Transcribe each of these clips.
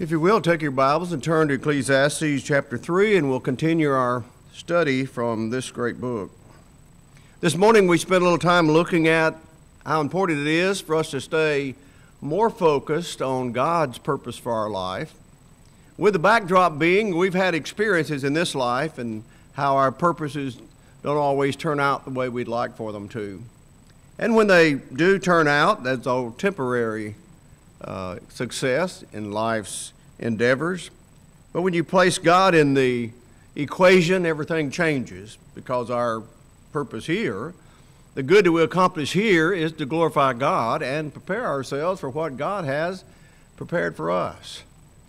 If you will, take your Bibles and turn to Ecclesiastes chapter 3, and we'll continue our study from this great book. This morning we spent a little time looking at how important it is for us to stay more focused on God's purpose for our life, with the backdrop being we've had experiences in this life and how our purposes don't always turn out the way we'd like for them to. And when they do turn out, that's all temporary success in life's endeavors. But when you place God in the equation, everything changes, because our purpose here, the good that we accomplish here, is to glorify God and prepare ourselves for what God has prepared for us.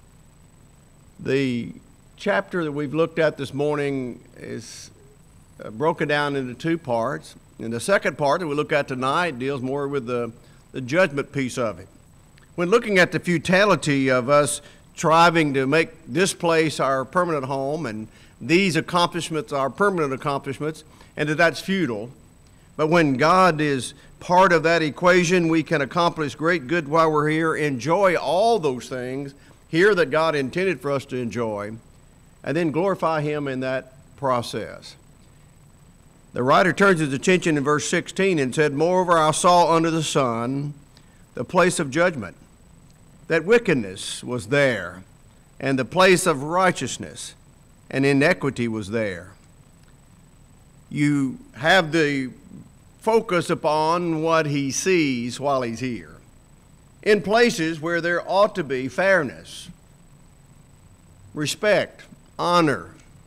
The chapter that we've looked at this morning is broken down into two parts. And the second part that we look at tonight deals more with the judgment piece of it. When looking at the futility of us striving to make this place our permanent home and these accomplishments our permanent accomplishments, and that's futile. But when God is part of that equation, we can accomplish great good while we're here, enjoy all those things here that God intended for us to enjoy, and then glorify Him in that process. The writer turns his attention in verse 16 and said, "Moreover, I saw under the sun the place of judgment, that wickedness was there, and the place of righteousness, and inequity was there." You have the focus upon what he sees while he's here. In places where there ought to be fairness, respect, honor,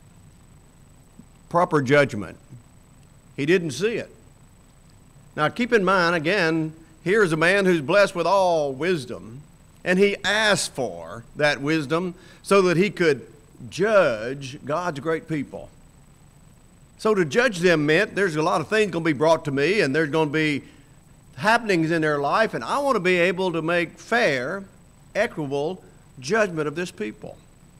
proper judgment, he didn't see it. Now keep in mind, again, here is a man who's blessed with all wisdom, and he asked for that wisdom so that he could judge God's great people. So to judge them meant there's a lot of things going to be brought to me, and there's going to be happenings in their life, and I want to be able to make fair, equitable judgment of this people.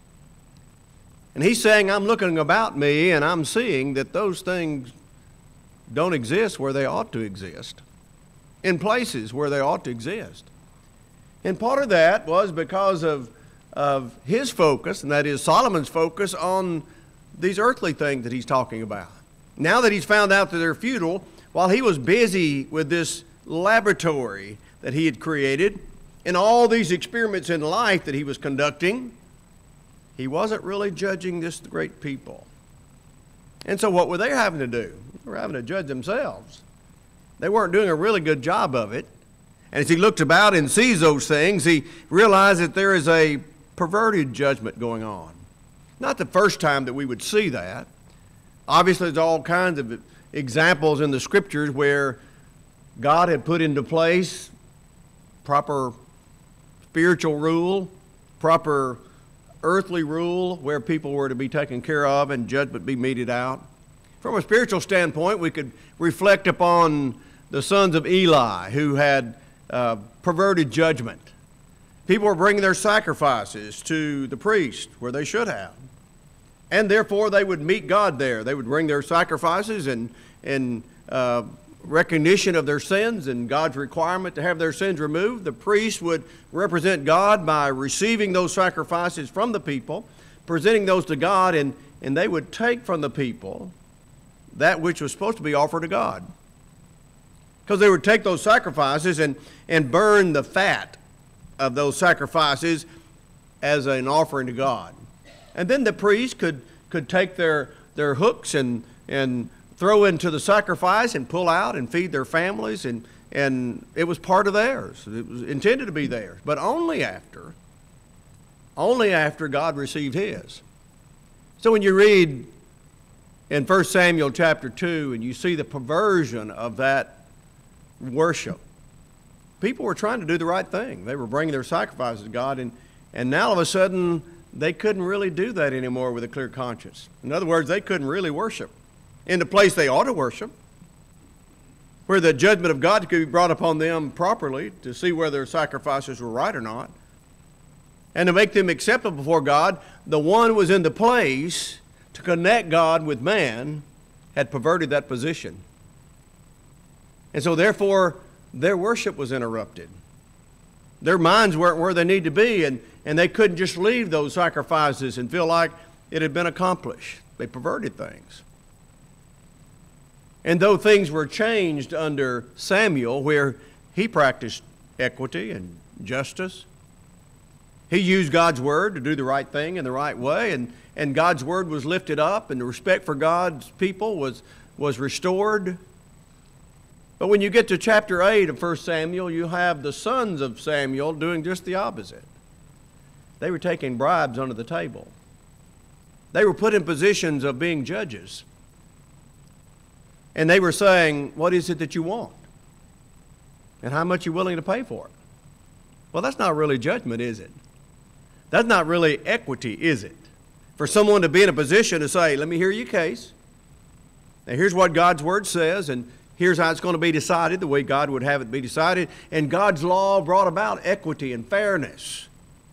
And he's saying, I'm looking about me, and I'm seeing that those things don't exist where they ought to exist, in places where they ought to exist. And part of that was because of his focus, and that is Solomon's focus on these earthly things that he's talking about. Now that he's found out that they're futile, while he was busy with this laboratory that he had created and all these experiments in life that he was conducting, he wasn't really judging this great people. And so what were they having to do? They were having to judge themselves. They weren't doing a really good job of it. And as he looks about and sees those things, he realized that there is a perverted judgment going on. Not the first time that we would see that. Obviously, there's all kinds of examples in the Scriptures where God had put into place proper spiritual rule, proper earthly rule, where people were to be taken care of and judgment be meted out. From a spiritual standpoint, we could reflect upon the sons of Eli, who had perverted judgment. People were bringing their sacrifices to the priest where they should have. And therefore they would meet God there. They would bring their sacrifices in recognition of their sins and God's requirement to have their sins removed. The priest would represent God by receiving those sacrifices from the people, presenting those to God, and they would take from the people that which was supposed to be offered to God. Because they would take those sacrifices and burn the fat of those sacrifices as an offering to God. And then the priest could take their hooks and throw into the sacrifice and pull out and feed their families, and it was part of theirs. It was intended to be theirs, but only after God received his. So when you read in 1 Samuel chapter 2 and you see the perversion of that worship, people were trying to do the right thing. They were bringing their sacrifices to God, and now all of a sudden they couldn't really do that anymore with a clear conscience. In other words, they couldn't really worship in the place they ought to worship, where the judgment of God could be brought upon them properly to see whether their sacrifices were right or not, and to make them acceptable before God. The one who was in the place to connect God with man had perverted that position. And so therefore, their worship was interrupted. Their minds weren't where they need to be, and And they couldn't just leave those sacrifices and feel like it had been accomplished. They perverted things. And though things were changed under Samuel, where he practiced equity and justice, he used God's word to do the right thing in the right way, and God's word was lifted up, and the respect for God's people was restored. But when you get to chapter 8 of 1 Samuel, you have the sons of Samuel doing just the opposite. They were taking bribes under the table. They were put in positions of being judges. And they were saying, what is it that you want? And how much are you willing to pay for it? Well, that's not really judgment, is it? That's not really equity, is it? For someone to be in a position to say, let me hear your case. Now, here's what God's word says, and here's how it's going to be decided, the way God would have it be decided. And God's law brought about equity and fairness.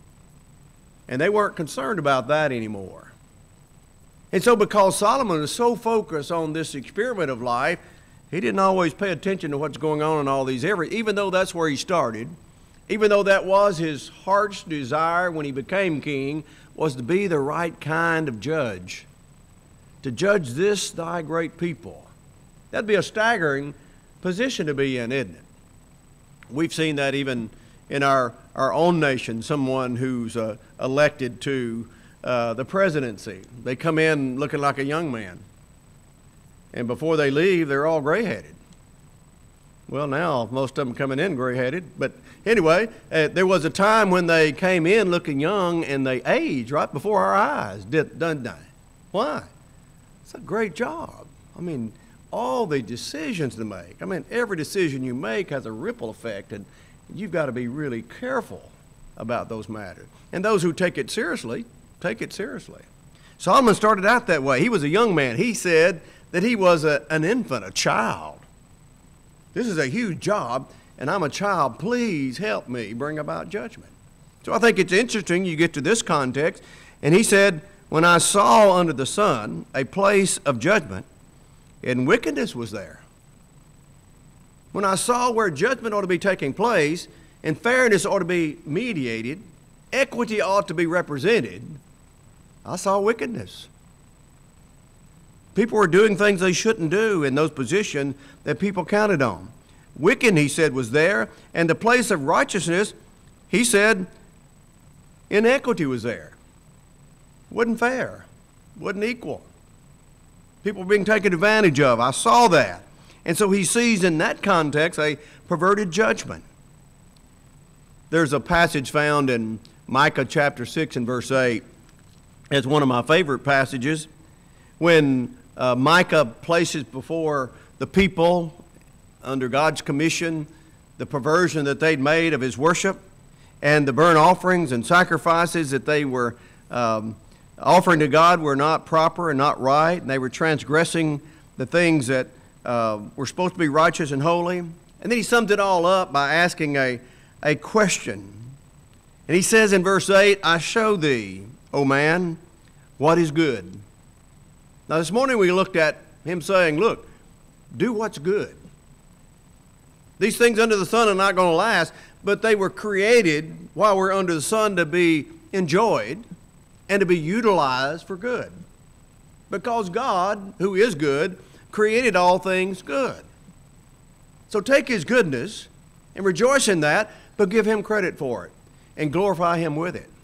And they weren't concerned about that anymore. And so because Solomon was so focused on this experiment of life, he didn't always pay attention to what's going on in all these areas, even though that's where he started, even though that was his heart's desire when he became king, was to be the right kind of judge, to judge this thy great people. That'd be a staggering position to be in, isn't it? We've seen that even in our own nation, someone who's elected to the presidency. They come in looking like a young man, and before they leave, they're all gray-headed. Well, now most of them coming in gray-headed, but anyway, there was a time when they came in looking young, and they aged right before our eyes, didn't they? Why? It's a great job. I mean, all the decisions to make. I mean, every decision you make has a ripple effect, and you've got to be really careful about those matters. And those who take it seriously, take it seriously. Solomon started out that way. He was a young man. He said that he was an infant, a child. This is a huge job, and I'm a child. Please help me bring about judgment. So I think it's interesting you get to this context, and he said, when I saw under the sun a place of judgment, and wickedness was there. When I saw where judgment ought to be taking place, and fairness ought to be mediated, equity ought to be represented, I saw wickedness. People were doing things they shouldn't do in those positions that people counted on. Wicked, he said, was there, and the place of righteousness, he said, inequity was there. Wasn't fair. Wasn't equal. People were being taken advantage of. I saw that. And so he sees in that context a perverted judgment. There's a passage found in Micah chapter 6 and verse 8. It's one of my favorite passages when Micah places before the people under God's commission the perversion that they'd made of his worship and the burnt offerings and sacrifices that they were offering to God were not proper and not right, and they were transgressing the things that were supposed to be righteous and holy. And then he sums it all up by asking a question. And he says in verse 8, I show thee, O man, what is good. Now this morning we looked at him saying, look, do what's good. These things under the sun are not going to last, but they were created while we're under the sun to be enjoyed and to be utilized for good. Because God, who is good, created all things good. So take his goodness and rejoice in that, but give him credit for it and glorify him with it.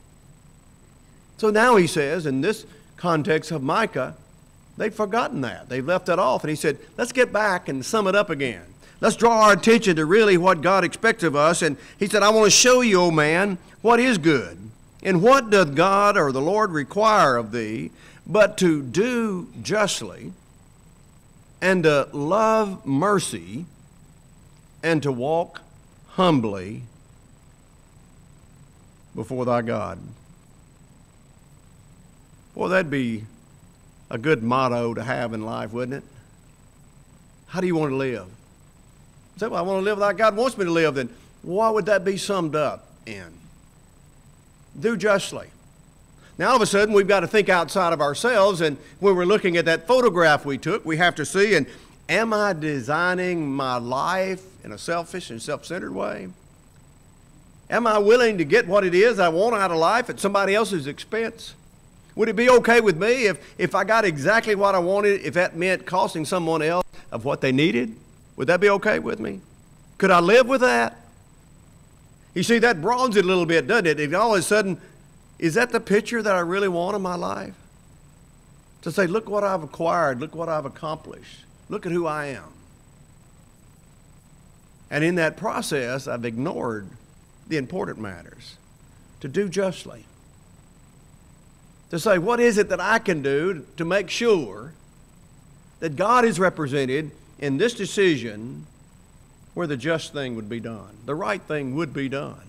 So now he says, in this context of Micah, they've forgotten that. They've left that off. And he said, let's get back and sum it up again. Let's draw our attention to really what God expects of us. And he said, I want to show you, O man, what is good. And what doth God or the Lord require of thee, but to do justly, and to love mercy, and to walk humbly before thy God. Boy, that'd be a good motto to have in life, wouldn't it? How do you want to live? Say, well, I want to live like God wants me to live. Then what would that be summed up in? Do justly. Now, all of a sudden, we've got to think outside of ourselves, and when we're looking at that photograph we took, we have to see, and am I designing my life in a selfish and self-centered way? Am I willing to get what it is I want out of life at somebody else's expense? Would it be okay with me if I got exactly what I wanted, if that meant costing someone else of what they needed? Would that be okay with me? Could I live with that? You see, that broadens it a little bit, doesn't it? If all of a sudden, is that the picture that I really want in my life? To say, look what I've acquired, look what I've accomplished, look at who I am. And in that process, I've ignored the important matters. To do justly. To say, what is it that I can do to make sure that God is represented in this decision where the just thing would be done, the right thing would be done.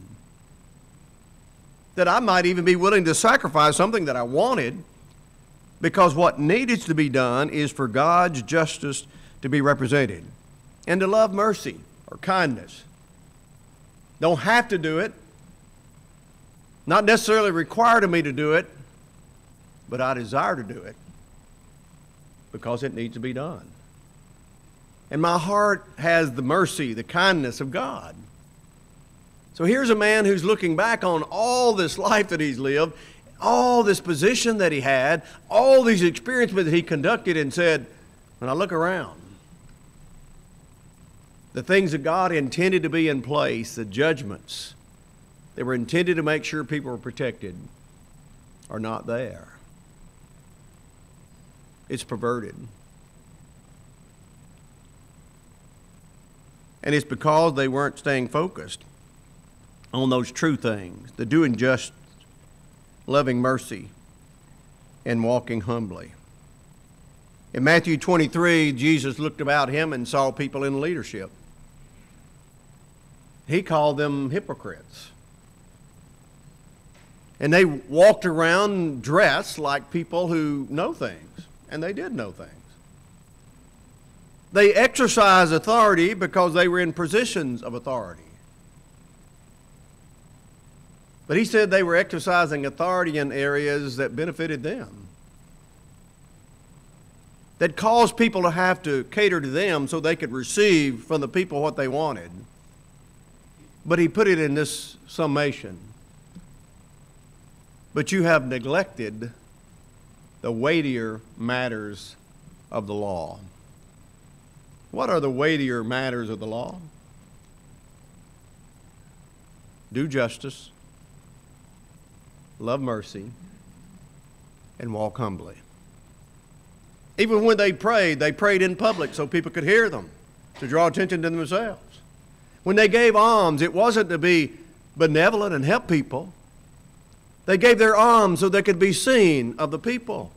That I might even be willing to sacrifice something that I wanted because what needed to be done is for God's justice to be represented and to love mercy or kindness. Don't have to do it, not necessarily required of me to do it, but I desire to do it because it needs to be done. And my heart has the mercy, the kindness of God. So here's a man who's looking back on all this life that he's lived, all this position that he had, all these experiences that he conducted, and said, when I look around, the things that God intended to be in place, the judgments that were intended to make sure people were protected, are not there. It's perverted. And it's because they weren't staying focused on those true things, the doing just, loving mercy, and walking humbly. In Matthew 23, Jesus looked about him and saw people in leadership. He called them hypocrites. And they walked around dressed like people who know things, and they did know things. They exercised authority because they were in positions of authority. But he said they were exercising authority in areas that benefited them, that caused people to have to cater to them so they could receive from the people what they wanted. But he put it in this summation. But you have neglected the weightier matters of the law. What are the weightier matters of the law? Do justice, love mercy, and walk humbly. Even when they prayed in public so people could hear them, to draw attention to themselves. When they gave alms, it wasn't to be benevolent and help people. They gave their alms so they could be seen of the people.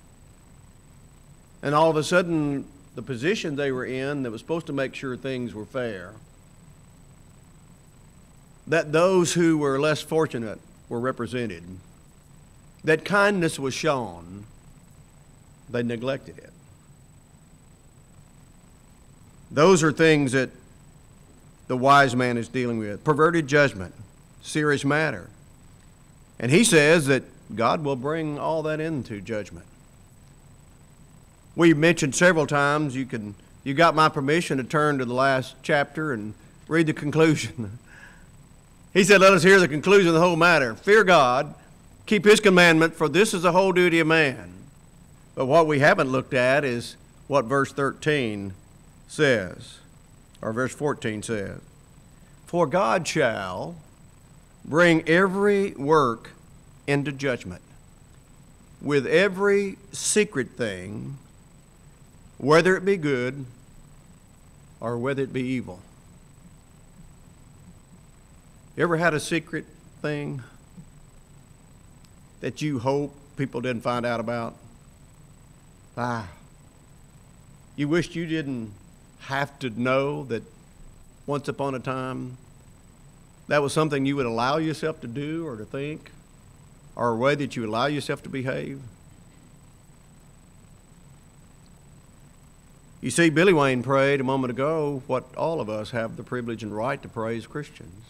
And all of a sudden, the position they were in that was supposed to make sure things were fair, that those who were less fortunate were represented, that kindness was shown, they neglected it. Those are things that the wise man is dealing with. Perverted judgment, serious matter. And he says that God will bring all that into judgment. We mentioned several times, you got my permission to turn to the last chapter and read the conclusion. He said, let us hear the conclusion of the whole matter. Fear God, keep his commandment, for this is the whole duty of man. But what we haven't looked at is what verse 13 says, or verse 14 says. For God shall bring every work into judgment with every secret thing, whether it be good or whether it be evil. You ever had a secret thing that you hope people didn't find out about? You wished you didn't have to know that once upon a time that was something you would allow yourself to do or to think, or a way that you allow yourself to behave? You see, Billy Wayne prayed a moment ago what all of us have the privilege and right to pray as Christians,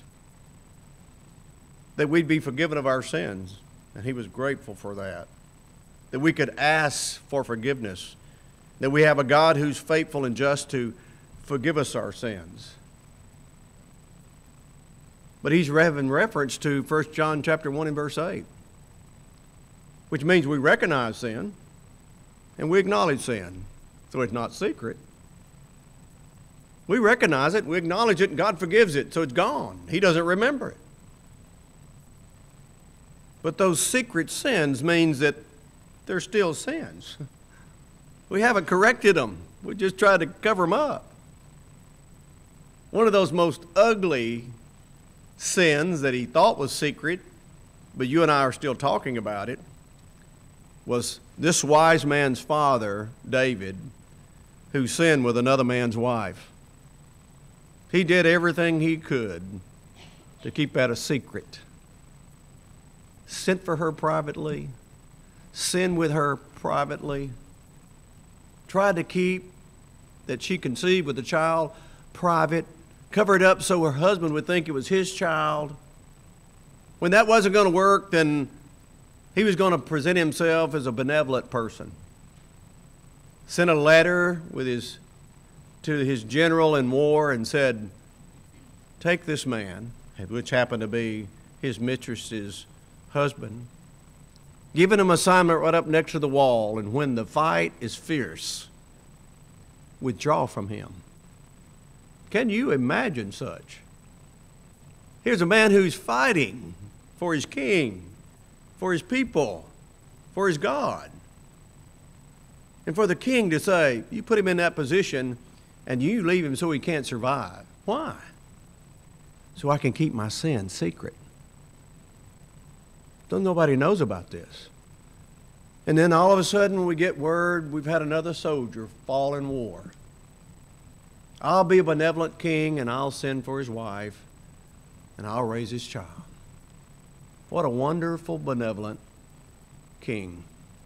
that we'd be forgiven of our sins, and he was grateful for that, that we could ask for forgiveness, that we have a God who's faithful and just to forgive us our sins. But he's having reference to 1 John chapter 1 and verse 8, which means we recognize sin and we acknowledge sin. So it's not secret. We recognize it, we acknowledge it, and God forgives it, so it's gone. He doesn't remember it. But those secret sins means that they're still sins. We haven't corrected them. We just tried to cover them up. One of those most ugly sins that he thought was secret, but you and I are still talking about it, was this wise man's father, David, who sinned with another man's wife. He did everything he could to keep that a secret. Sent for her privately, sinned with her privately, tried to keep that she conceived with the child private, covered up so her husband would think it was his child. When that wasn't going to work, then he was going to present himself as a benevolent person. Sent a letter to his general in war and said, take this man, which happened to be his mistress's husband, giving him an assignment right up next to the wall, and when the fight is fierce, withdraw from him. Can you imagine such? Here's a man who's fighting for his king, for his people, for his God. And for the king to say, you put him in that position and you leave him so he can't survive. Why? So I can keep my sin secret. Nobody knows about this. And then all of a sudden we get word we've had another soldier fall in war. I'll be a benevolent king and I'll send for his wife and I'll raise his child. What a wonderful, benevolent king.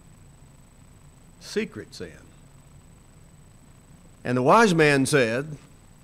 Secret sin. And the wise man said,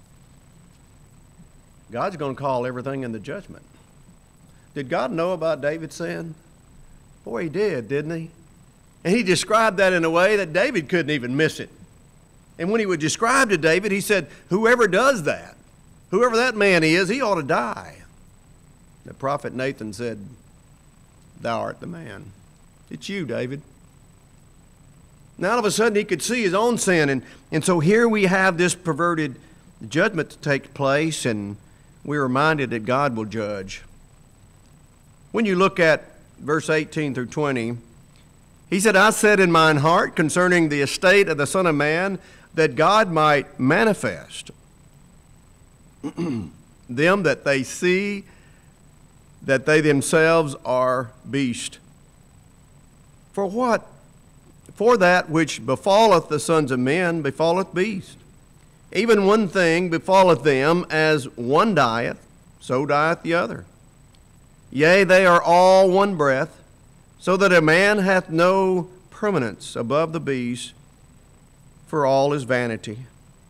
God's going to call everything into judgment. Did God know about David's sin? Boy, he did, didn't he? And he described that in a way that David couldn't even miss it. And when he would describe to David, he said, whoever does that, whoever that man is, he ought to die. The prophet Nathan said, thou art the man. It's you, David. Now all of a sudden he could see his own sin. And so here we have this perverted judgment to take place, and we're reminded that God will judge. When you look at verse 18 through 20, he said, I said in mine heart concerning the estate of the Son of Man, that God might manifest them that they see that they themselves are beasts. For what? For that which befalleth the sons of men befalleth beasts. Even one thing befalleth them, as one dieth, so dieth the other. Yea, they are all one breath, so that a man hath no permanence above the beast, for all is vanity.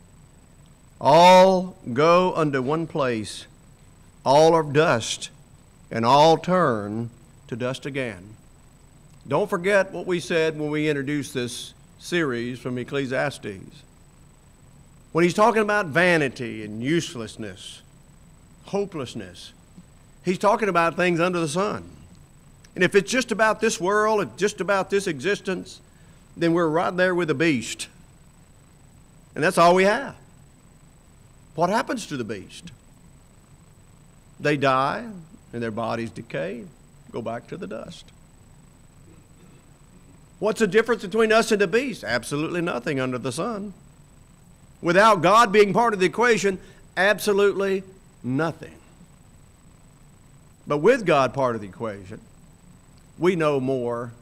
All go unto one place, all are dust, and all turn to dust again. Don't forget what we said when we introduced this series from Ecclesiastes. When he's talking about vanity and uselessness, hopelessness, he's talking about things under the sun. And if it's just about this world, it's just about this existence, then we're right there with the beast. And that's all we have. What happens to the beast? They die, and their bodies decay, go back to the dust. What's the difference between us and the beast? Absolutely nothing under the sun. Without God being part of the equation, absolutely nothing. But with God part of the equation, we know more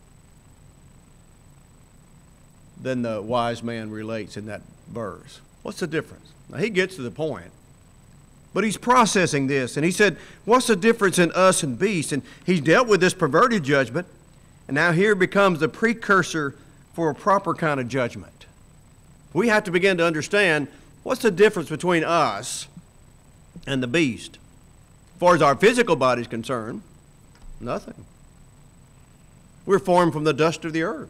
than the wise man relates in that verse. What's the difference? Now, he gets to the point, but he's processing this, and he said, what's the difference in us and beasts? And he's dealt with this perverted judgment, and now here becomes the precursor for a proper kind of judgment. We have to begin to understand what's the difference between us and the beast. As far as our physical body is concerned, nothing. We're formed from the dust of the earth.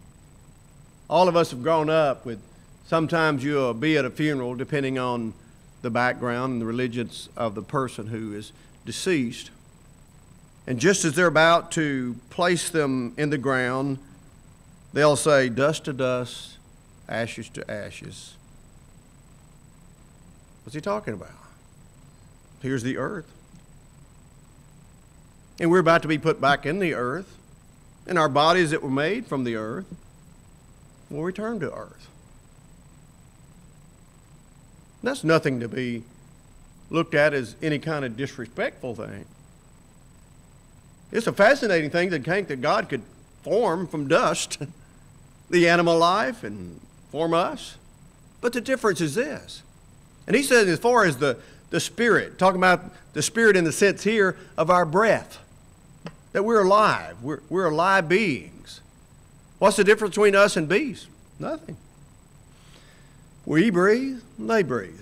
All of us have grown up with, sometimes you'll be at a funeral, depending on the background and the religions of the person who is deceased. And just as they're about to place them in the ground, they'll say, dust to dust, ashes to ashes. What's he talking about? Here's the earth. And we're about to be put back in the earth, and our bodies that were made from the earth will return to earth. That's nothing to be looked at as any kind of disrespectful thing. It's a fascinating thing to think that God could form from dust the animal life and form us. But the difference is this. And he says as far as the spirit, talking about the spirit in the sense here of our breath, that we're alive. We're alive beings. What's the difference between us and beasts? Nothing. We breathe, they breathe.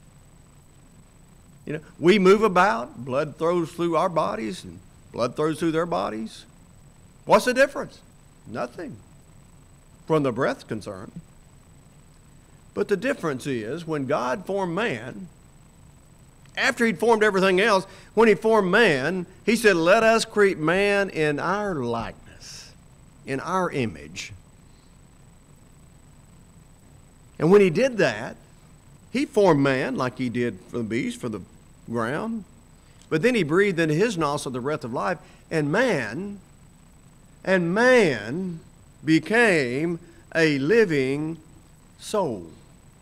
You know, we move about, blood flows through our bodies, and blood flows through their bodies. What's the difference? Nothing, from the breath's concerned. But the difference is when God formed man, after he'd formed everything else, when he formed man, he said, let us create man in our likeness, in our image. And when he did that, he formed man like he did for the beast, for the ground. But then he breathed into his nostril the breath of life, and man became a living soul.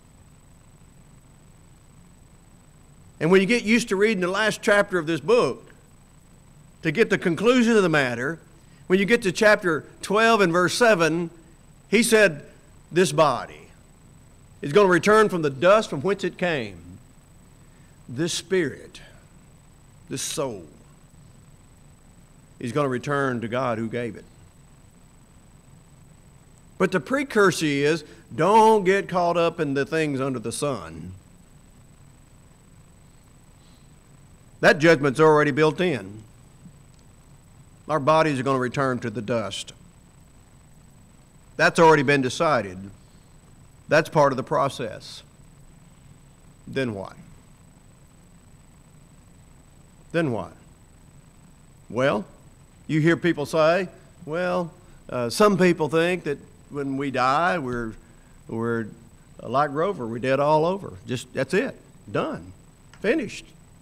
And when you get used to reading the last chapter of this book, to get the conclusion of the matter, when you get to chapter 12 and verse 7, he said, this body is going to return from the dust from whence it came. This spirit, this soul, is going to return to God who gave it. But the precursor is, don't get caught up in the things under the sun. That judgment's already built in. Our bodies are going to return to the dust. That's already been decided. That's part of the process. Then what? Then what? Well, you hear people say, well, some people think that when we die, we're like Grover, we're dead all over. Just, that's it. Done. Finished.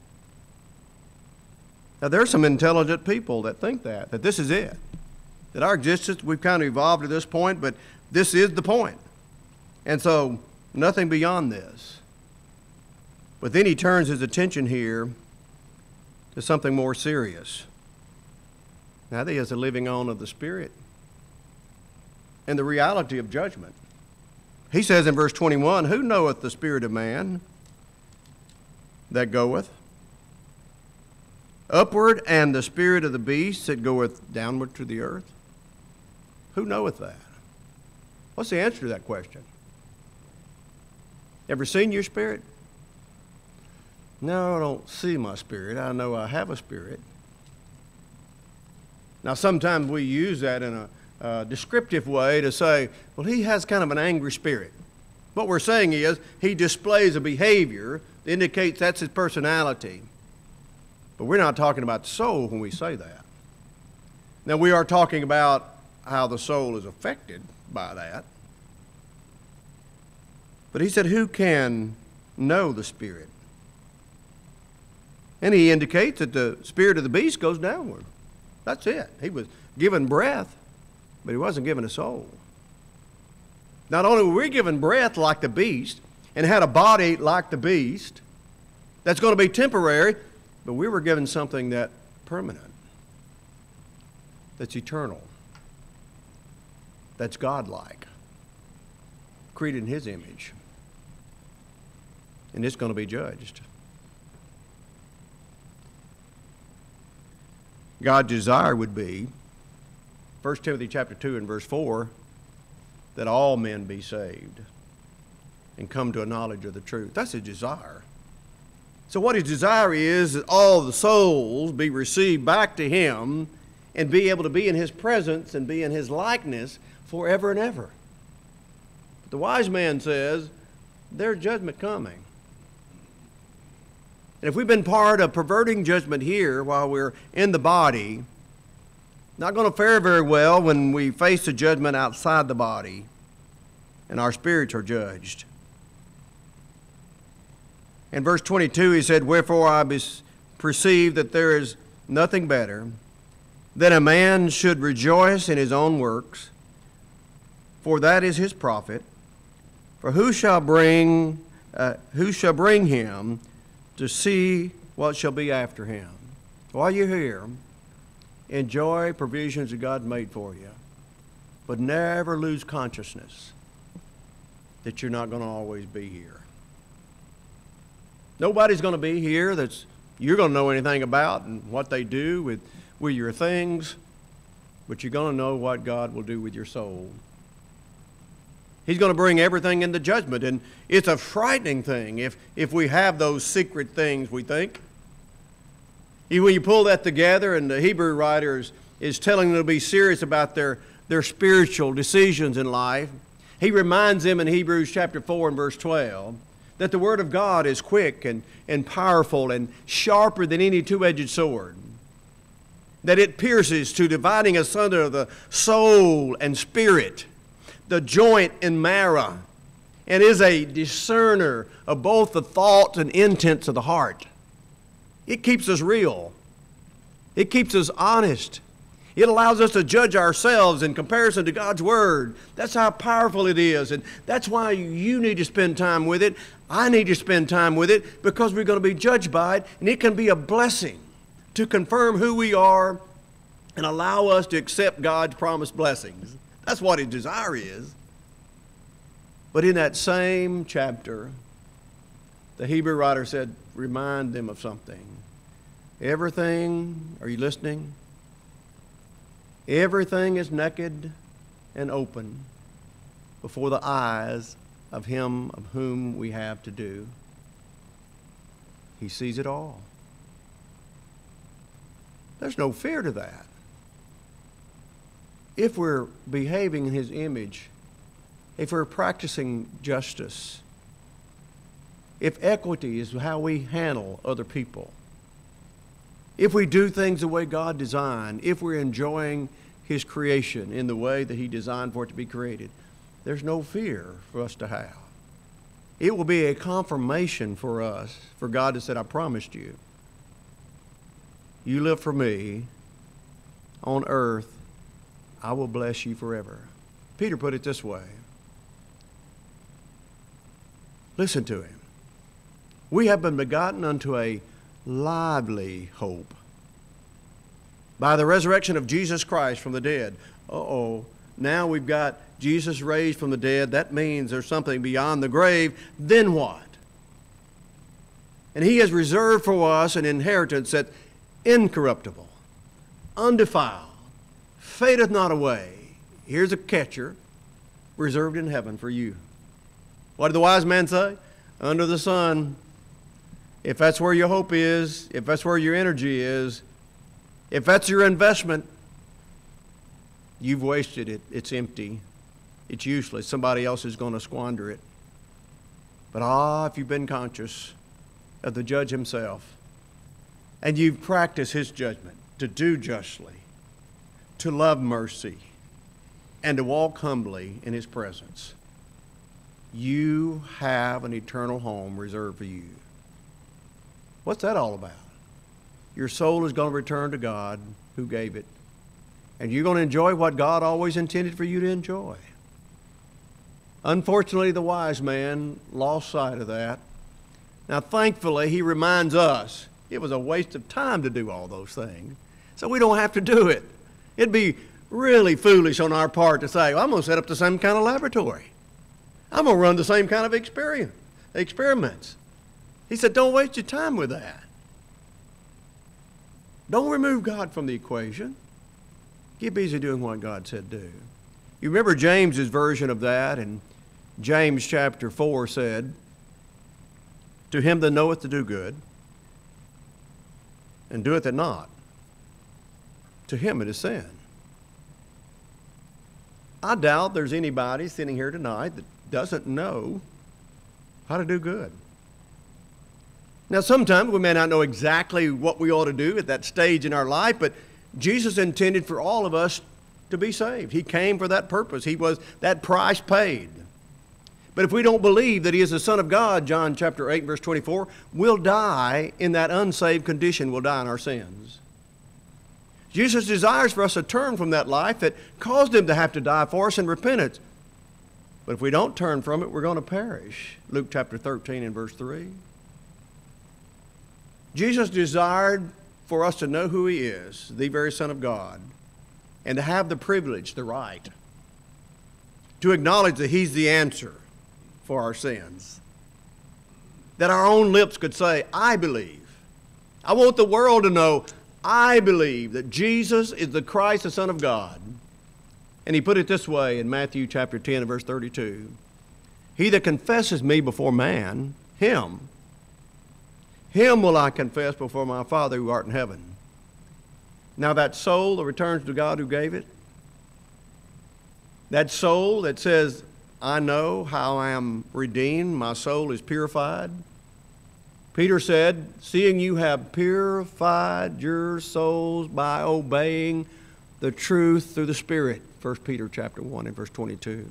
Now, there are some intelligent people that think that this is it. That our existence, we've kind of evolved to this point, but this is the point. And so, nothing beyond this. But then he turns his attention here to something more serious. Now, that is the living on of the Spirit and the reality of judgment. He says in verse 21, who knoweth the spirit of man that goeth upward, and the spirit of the beast that goeth downward to the earth? Who knoweth that? What's the answer to that question? Ever seen your spirit? No, I don't see my spirit. I know I have a spirit. Now, sometimes we use that in a descriptive way to say, well, he has kind of an angry spirit. What we're saying is he displays a behavior that indicates that's his personality. But we're not talking about the soul when we say that. Now, we are talking about how the soul is affected by that. But he said, who can know the spirit? And he indicates that the spirit of the beast goes downward. That's it. He was given breath, but he wasn't given a soul. Not only were we given breath like the beast and had a body like the beast that's going to be temporary, but we were given something that's permanent, that's eternal, that's godlike, created in his image, and it's going to be judged. God's desire would be, 1 Timothy chapter 2 and verse 4, that all men be saved and come to a knowledge of the truth. That's his desire. So what his desire is that all the souls be received back to him and be able to be in his presence and be in his likeness forever and ever. But the wise man says, there's judgment coming. And if we've been part of perverting judgment here while we're in the body, not going to fare very well when we face the judgment outside the body and our spirits are judged. In verse 22, he said, "Wherefore I perceive that there is nothing better than a man should rejoice in his own works, for that is his profit. For who shall bring him to see what shall be after him?" While you're here, enjoy provisions that God made for you, but never lose consciousness that you're not going to always be here. Nobody's going to be here that's you're going to know anything about and what they do with your things, but you're going to know what God will do with your soul. He's going to bring everything into judgment, and it's a frightening thing if we have those secret things we think. When you pull that together, and the Hebrew writer is telling them to be serious about their spiritual decisions in life, he reminds them in Hebrews chapter 4 and verse 12 that the Word of God is quick and powerful and sharper than any two-edged sword, that it pierces to dividing asunder the soul and spirit, the joint and marrow, and is a discerner of both the thoughts and intents of the heart. It keeps us real. It keeps us honest. It allows us to judge ourselves in comparison to God's Word. That's how powerful it is, and that's why you need to spend time with it. I need to spend time with it, because we're going to be judged by it, and it can be a blessing to confirm who we are and allow us to accept God's promised blessings. That's what His desire is. But in that same chapter, the Hebrew writer said, remind them of something. Everything, are you listening? Everything is naked and open before the eyes of Him of whom we have to do. He sees it all. There's no fear to that. If we're behaving in His image, if we're practicing justice, if equity is how we handle other people, if we do things the way God designed, if we're enjoying His creation in the way that He designed for it to be created, there's no fear for us to have. It will be a confirmation for us, for God to say, I promised you. You live for me on earth, I will bless you forever. Peter put it this way. Listen to him. We have been begotten unto a lively hope by the resurrection of Jesus Christ from the dead. Now we've got Jesus raised from the dead. That means there's something beyond the grave. Then what? And He has reserved for us an inheritance that's incorruptible, undefiled, fadeth not away. Here's a catcher reserved in heaven for you. What did the wise man say? Under the sun. If that's where your hope is, if that's where your energy is, if that's your investment, you've wasted it. It's empty. It's useless. Somebody else is going to squander it. But if you've been conscious of the judge himself, and you've practiced his judgment to do justly, to love mercy, and to walk humbly in his presence, you have an eternal home reserved for you. What's that all about? Your soul is going to return to God who gave it. And you're going to enjoy what God always intended for you to enjoy. Unfortunately, the wise man lost sight of that. Now, thankfully, he reminds us it was a waste of time to do all those things. So we don't have to do it. It'd be really foolish on our part to say, well, I'm going to set up the same kind of laboratory. I'm going to run the same kind of experiments. He said, don't waste your time with that. Don't remove God from the equation. Get busy doing what God said do. You remember James's version of that, and James chapter 4 said, to him that knoweth to do good, and doeth it not, to him it is sin. I doubt there's anybody sitting here tonight that doesn't know how to do good. Now, sometimes we may not know exactly what we ought to do at that stage in our life, but Jesus intended for all of us to be saved. He came for that purpose. He was that price paid. But if we don't believe that He is the Son of God, John chapter 8, verse 24, we'll die in that unsaved condition. We'll die in our sins. Jesus desires for us to turn from that life that caused Him to have to die for us in repentance. But if we don't turn from it, we're going to perish. Luke chapter 13 and verse 3. Jesus desired for us to know who He is, the very Son of God, and to have the privilege, the right, to acknowledge that He's the answer for our sins. That our own lips could say, I believe. I want the world to know, I believe that Jesus is the Christ, the Son of God. And He put it this way in Matthew chapter 10 and verse 32. He that confesses me before man, him will I confess before my Father who art in heaven. Now that soul that returns to God who gave it, that soul that says, I know how I am redeemed, my soul is purified. Peter said, seeing you have purified your souls by obeying the truth through the Spirit. 1 Peter chapter 1 and verse 22.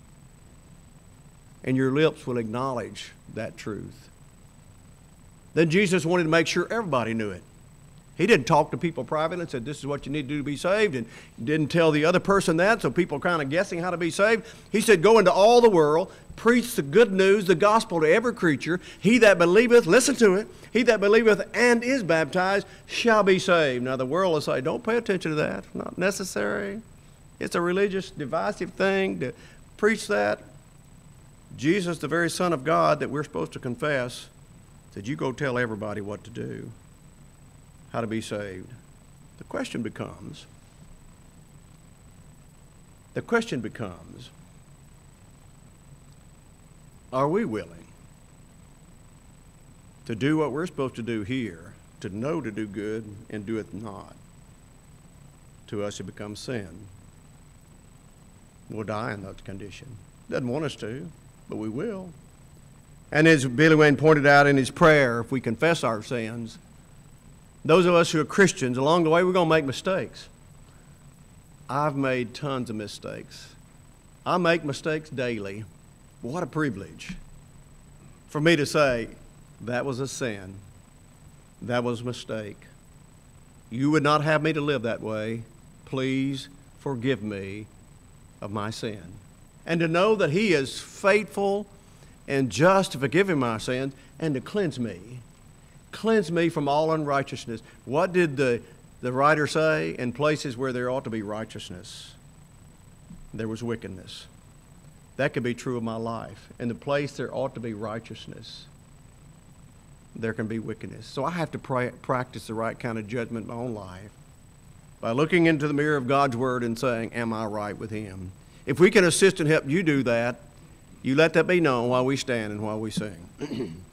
And your lips will acknowledge that truth. Then Jesus wanted to make sure everybody knew it. He didn't talk to people privately and said, this is what you need to do to be saved, and didn't tell the other person that, so people kind of guessing how to be saved. He said, go into all the world, preach the good news, the gospel to every creature. He that believeth, listen to it, he that believeth and is baptized shall be saved. Now the world will say, don't pay attention to that. Not necessary. It's a religious, divisive thing to preach that. Jesus, the very Son of God that we're supposed to confess, said, you go tell everybody what to do, how to be saved. The question becomes, are we willing to do what we're supposed to do here, to know to do good and do it not? To us it becomes sin. We'll die in that condition. Doesn't want us to, but we will. And as Billy Wayne pointed out in his prayer, if we confess our sins, those of us who are Christians, along the way we're going to make mistakes. I've made tons of mistakes. I make mistakes daily. What a privilege for me to say, that was a sin. That was a mistake. You would not have me to live that way. Please forgive me of my sin. And to know that He is faithful and just to forgive me my sins and to cleanse me. Cleanse me from all unrighteousness. What did the writer say? In places where there ought to be righteousness, there was wickedness. That could be true of my life. In the place there ought to be righteousness, there can be wickedness. So I have to practice the right kind of judgment in my own life by looking into the mirror of God's Word and saying, am I right with Him? If we can assist and help you do that, you let that be known while we stand and while we sing.